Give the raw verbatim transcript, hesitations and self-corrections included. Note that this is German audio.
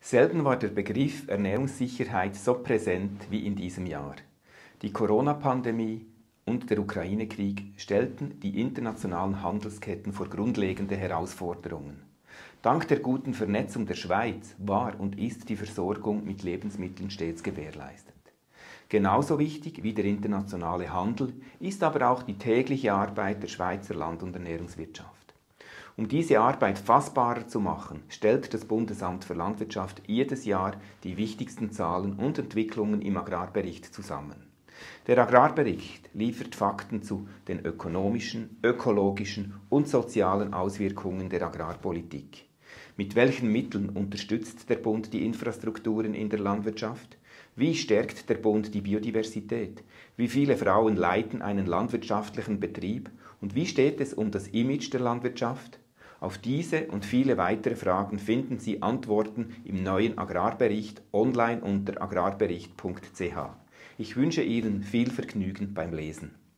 Selten war der Begriff Ernährungssicherheit so präsent wie in diesem Jahr. Die Corona-Pandemie und der Ukraine-Krieg stellten die internationalen Handelsketten vor grundlegende Herausforderungen. Dank der guten Vernetzung der Schweiz war und ist die Versorgung mit Lebensmitteln stets gewährleistet. Genauso wichtig wie der internationale Handel ist aber auch die tägliche Arbeit der Schweizer Land- und Ernährungswirtschaft. Um diese Arbeit fassbarer zu machen, stellt das Bundesamt für Landwirtschaft jedes Jahr die wichtigsten Zahlen und Entwicklungen im Agrarbericht zusammen. Der Agrarbericht liefert Fakten zu den ökonomischen, ökologischen und sozialen Auswirkungen der Agrarpolitik. Mit welchen Mitteln unterstützt der Bund die Infrastrukturen in der Landwirtschaft? Wie stärkt der Bund die Biodiversität? Wie viele Frauen leiten einen landwirtschaftlichen Betrieb? Und wie steht es um das Image der Landwirtschaft? Auf diese und viele weitere Fragen finden Sie Antworten im neuen Agrarbericht online unter agrarbericht punkt c h. Ich wünsche Ihnen viel Vergnügen beim Lesen.